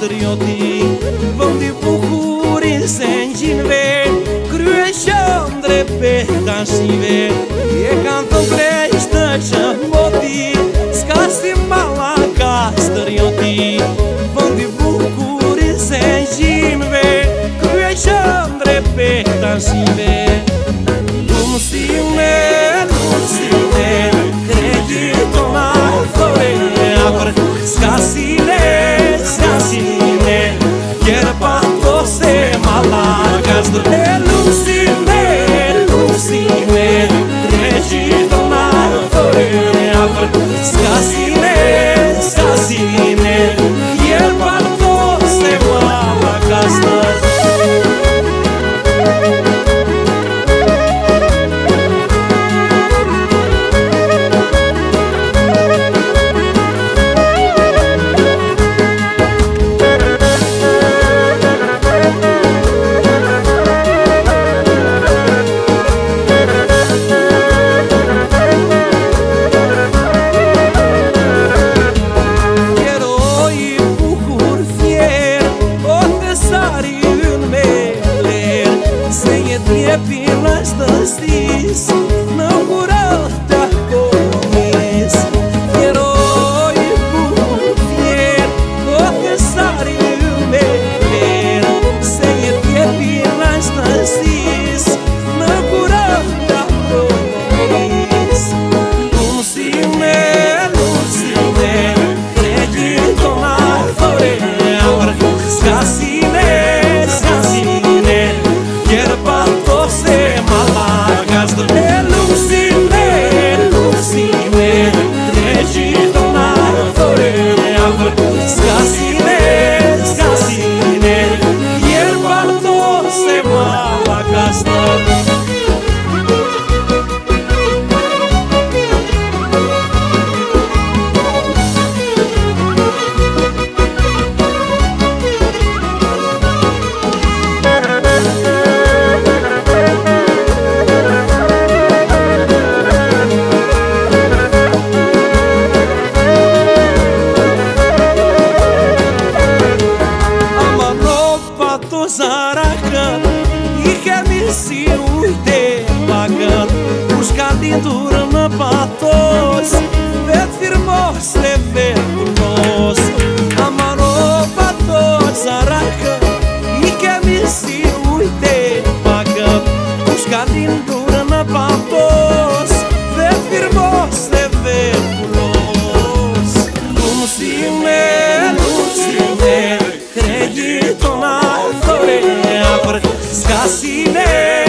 patrioti, vão de bucuri sem ginve, cruejão drepe cansive, e cantam cresta chamoti, scasti malaca patrioti, vão de bucuri sem ginve, cruejão drepe cansive, como se acredito na forever, scasine, scasine, quero para você malagas do Lucine, Lucine, acredito na forever, scasine, scasine, quero para você malagas do pilas dastis, não curata comis, herói bufier, necessário beber, sem pilas dastis, não curata comis, Lucine, Lucine, acredito na forever, scasine, scasine, quero para você malagas do Lucine, Lucine, acredito na forever, scasine, scasine, quero para você malagas do Zaracan e que me se uite pagan os cadintura na patos vet firmos lever nos amaro patos Zaracan e que me se uite pagan os cadintura na patos vet firmos lever nos Lucine, Lucine, acredito na forever, scasine.